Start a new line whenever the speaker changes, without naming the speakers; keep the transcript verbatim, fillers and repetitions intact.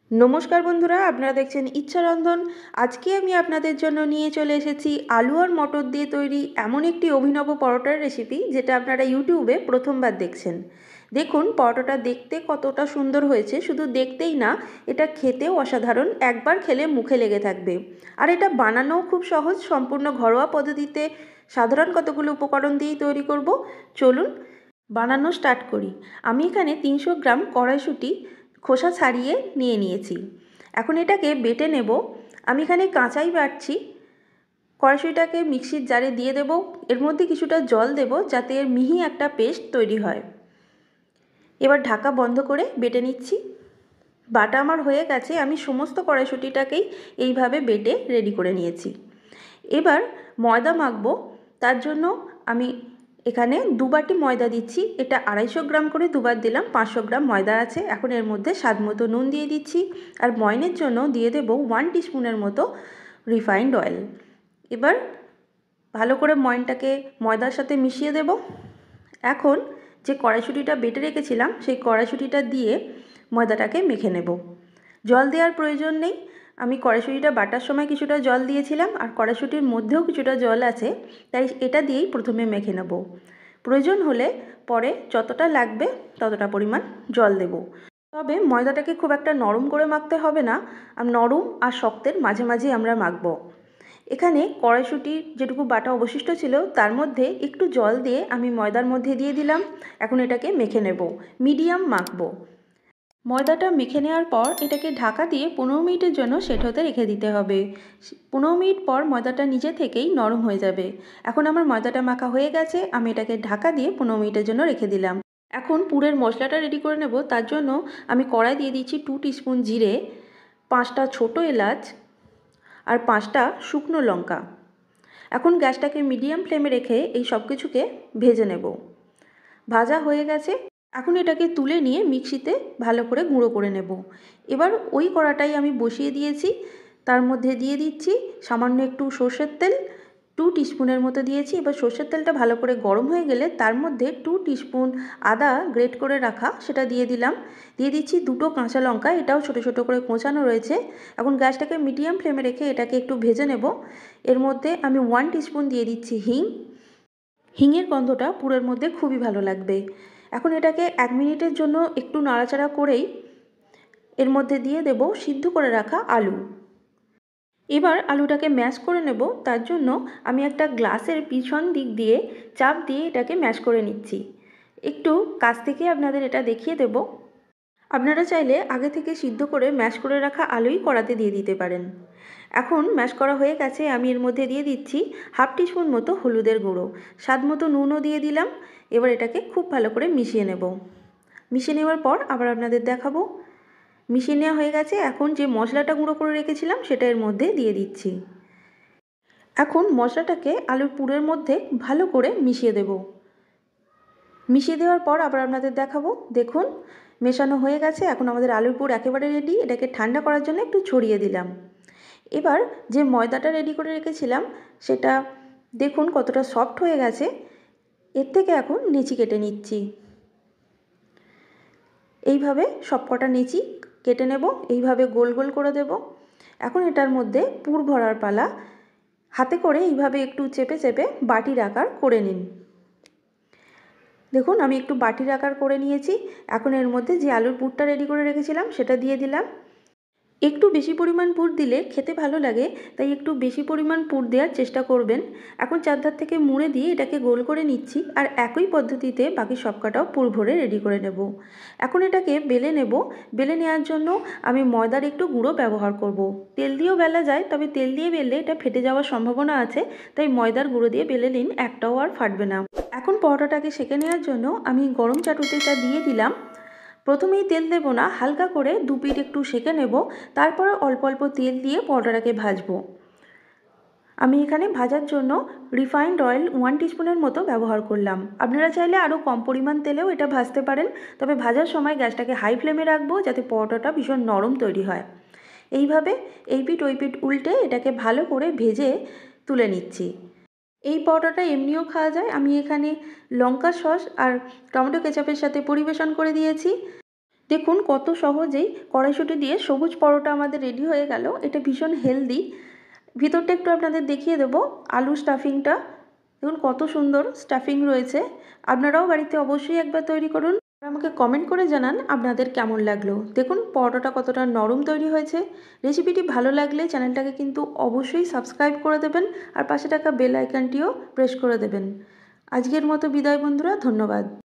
नमस्कार बंधुरा आपनारा देखছেন इच्छा रंधन। आज के आमी आपनादेर जन्य निये चले एसेछि आलू और मटर दिये तैरी एमन एकटी अभिनव परोटार रेसिपि जेटा आपनारा यूट्यूबे प्रथमबार देखছেন। देखुन परोटाटा देखते कतटा सुंदर हयेছে, शुधु देखतेई ना एटा खेतेও असाधारण, एकबार खेले मुखे लेगे थाकबे। और एटा बानानोও खूब सहज, सम्पूर्ण घरोया पद्धतिते साधारण कतगुलो उपकरण दिয়েই तैरी करब। चलुन बानानो स्टार्ट करी। आमी एखाने तीनशो ग्राम कड़ाइशुटी खोसा छाड़िए निये निয়েছি। এখন এটাকে বেটে নেব। আমি এখানে কাঁচাই বাটছি। কড়াইশুঁটিটাকে মিক্সির জারে দিয়ে দেব। এর মধ্যে কিছুটা জল দেব যাতে এর মিহি একটা পেস্ট তৈরি হয়। এবার ঢাকা বন্ধ করে বেটে নিচ্ছি। বাটা আমার হয়ে গেছে। আমি সমস্ত কড়াইশুঁটিটাকেই এইভাবে বেটে রেডি করে নিয়েছি। এবার ময়দা মাখবো। তার জন্য আমি এখানে দু বাটি ময়দা দিচ্ছি। এটা আড়াইশো গ্রাম করে দুবার দিলাম, পাঁচশো গ্রাম ময়দা আছে। এখন এর মধ্যে স্বাদ মতো নুন দিয়ে দিচ্ছি আর ময়নের জন্য দিয়ে দেব ওয়ান টিস্পুনের মতো রিফাইন্ড অয়েল। এবার ভালো করে ময়নটাকে ময়দার সাথে মিশিয়ে দেব। এখন যে কড়াইশুঁটিটা বেটে রেখেছিলাম সেই কড়াইশুঁটিটা দিয়ে ময়দাটাকে মেখে নেব। জল দেওয়ার প্রয়োজন নেই। আমি কড়াইশুঁটিটা বাটার সময় কিছুটা জল দিয়েছিলাম আর কড়াইশুঁটির মধ্যেও কিছুটা জল আছে, তাই এটা দিয়েই প্রথমে মেখে নেব। প্রয়োজন হলে পরে যতটা লাগবে ততটা পরিমাণ জল দেব। তবে ময়দাটাকে খুব একটা নরম করে মাখতে হবে না, আর নরম আর শক্তের মাঝামাঝি আমরা মাখবো। এখানে কড়াইশুঁটির যেটুকু বাটা অবশিষ্ট ছিল তার মধ্যে একটু জল দিয়ে আমি ময়দার মধ্যে দিয়ে দিলাম। এখন এটাকে মেখে নেব, মিডিয়াম মাখবো। ময়দাটা মেখে নেওয়ার পর এটাকে ঢাকা দিয়ে পনেরো মিনিটের জন্য সেট হতে রেখে দিতে হবে। পনেরো মিনিট পর ময়দাটা নিজে থেকেই নরম হয়ে যাবে। এখন আমার ময়দাটা মাখা হয়ে গেছে, আমি এটাকে ঢাকা দিয়ে পনেরো মিনিটের জন্য রেখে দিলাম। এখন পুরের মশলাটা রেডি করে নেব। তার জন্য আমি কড়াই দিয়ে দিচ্ছি টু টিস্পুন জিরে, পাঁচটা ছোটো এলাচ আর পাঁচটা শুকনো লঙ্কা। এখন গ্যাসটাকে মিডিয়াম ফ্লেমে রেখে এই সব কিছুকে ভেজে নেব। ভাজা হয়ে গেছে। এখন এটাকে তুলে নিয়ে মিক্সিতে ভালো করে গুঁড়ো করে নেব। এবার ওই কড়াটাই আমি বসিয়ে দিয়েছি, তার মধ্যে দিয়ে দিচ্ছি সামান্য একটু সর্ষের তেল, টু টিস্পুনের মতো দিয়েছি। এবার সর্ষের তেলটা ভালো করে গরম হয়ে গেলে তার মধ্যে টু টিস্পুন আদা গ্রেট করে রাখা সেটা দিয়ে দিলাম। দিয়ে দিচ্ছি দুটো কাঁচা লঙ্কা, এটাও ছোটো ছোটো করে কোঁচানো রয়েছে। এখন গ্যাসটাকে মিডিয়াম ফ্লেমে রেখে এটাকে একটু ভেজে নেব। এর মধ্যে আমি ওয়ান টিস্পুন দিয়ে দিচ্ছি হিং। হিঙের গন্ধটা পুরের মধ্যে খুবই ভালো লাগবে। এখন এটাকে এক মিনিটের জন্য একটু নাড়াচাড়া করেই এর মধ্যে দিয়ে দেব সিদ্ধ করে রাখা আলু। এবার আলুটাকে ম্যাশ করে নেব। তার জন্য আমি একটা গ্লাসের পিছন দিক দিয়ে চাপ দিয়ে এটাকে ম্যাশ করে নিচ্ছি। একটু কাছ থেকে আপনাদের এটা দেখিয়ে দেব। আপনারা চাইলে আগে থেকে সিদ্ধ করে ম্যাশ করে রাখা আলুই কড়াতে দিয়ে দিতে পারেন। এখন ম্যাশ করা হয়ে গেছে। আমি এর মধ্যে দিয়ে দিচ্ছি হাফ টিস্পুন মতো হলুদের গুঁড়ো, স্বাদ মতো নুনও দিয়ে দিলাম। এবার এটাকে খুব ভালো করে মিশিয়ে নেব। মিশিয়ে নেওয়ার পর আবার আপনাদের দেখাবো। মিশিয়ে নেওয়া হয়ে গেছে। এখন যে মশলাটা গুঁড়ো করে রেখেছিলাম সেটা এর মধ্যে দিয়ে দিচ্ছি। এখন মশলাটাকে আলুর পুরের মধ্যে ভালো করে মিশিয়ে দেব। মিশিয়ে দেওয়ার পর আবার আপনাদের দেখাবো। দেখুন মেশানো হয়ে গেছে। এখন আমাদের আলুর পুর একেবারে রেডি। এটাকে ঠান্ডা করার জন্য একটু ছড়িয়ে দিলাম। এবার যে ময়দাটা রেডি করে রেখেছিলাম সেটা দেখুন কতটা সফট হয়ে গেছে। এর থেকে এখন নিচি কেটে নিচ্ছি। এইভাবে সব কটা নিচি কেটে নেব, এইভাবে গোল গোল করে দেব। এখন এটার মধ্যে পুর ভরার পালা। হাতে করে এইভাবে একটু চেপে চেপে বাটির আকার করে নিন। দেখুন আমি একটু বাটির আকার করে নিয়েছি। এখন এর মধ্যে যে আলুর পুরটা রেডি করে রেখেছিলাম সেটা দিয়ে দিলাম। একটু বেশি পরিমাণ পুর দিলে খেতে ভালো লাগে, তাই একটু বেশি পরিমাণ পুর দেওয়ার চেষ্টা করবেন। এখন চারধার থেকে মুড়ে দিয়ে এটাকে গোল করে নিচ্ছি আর একই পদ্ধতিতে বাকি সবকটাও পুর ভরে রেডি করে নেব। এখন এটাকে বেলে নেব। বেলে নেওয়ার জন্য আমি ময়দার একটু গুঁড়ো ব্যবহার করব। তেল দিয়েও বেলা যায়, তবে তেল দিয়ে বেললে এটা ফেটে যাওয়ার সম্ভাবনা আছে, তাই ময়দার গুঁড়ো দিয়ে বেলে নিন, একটাও আর ফাটবে না। এখন পরোটাটাকে সেঁকে নেওয়ার জন্য আমি গরম চাটুতেটা দিয়ে দিলাম। প্রথমেই তেল দেব না, হালকা করে দু পিঠ একটু সেঁকে নেব, তারপরে অল্প অল্প তেল দিয়ে পরোটাটাকে ভাজবো। আমি এখানে ভাজার জন্য রিফাইন্ড অয়েল ওয়ান টিস্পুনের মতো ব্যবহার করলাম। আপনারা চাইলে আরও কম পরিমাণ তেলেও এটা ভাজতে পারেন, তবে ভাজার সময় গ্যাসটাকে হাই ফ্লেমে রাখবো যাতে পরোটাটা ভীষণ নরম তৈরি হয়। এইভাবে এই পিঠ ওই পিঠ উল্টে এটাকে ভালো করে ভেজে তুলে নিচ্ছি। এই পরোটাটা এমনিও খাওয়া যায়। আমি এখানে লঙ্কা সস আর টমেটো কেচাপের সাথে পরিবেশন করে দিয়েছি। দেখুন কত সহজেই কড়াইশুঁটি দিয়ে সবুজ পরোটা আমাদের রেডি হয়ে গেল। এটা ভীষণ হেলদি। ভিতরটা একটু আপনাদের দেখিয়ে দেবো আলু স্টাফিংটা। দেখুন কত সুন্দর স্টাফিং রয়েছে। আপনারাও বাড়িতে অবশ্যই একবার তৈরি করুন। আমাকে কমেন্ট করে জানান আপনাদের কেমন লাগলো। দেখুন পরোটাটা কতটা নরম তৈরি হয়েছে। রেসিপিটি ভালো লাগলে চ্যানেলটাকে কিন্তু অবশ্যই সাবস্ক্রাইব করে দেবেন আর পাশে থাকা বেল আইকনটিও প্রেস করে দেবেন। আজকের মতো বিদায় বন্ধুরা, ধন্যবাদ।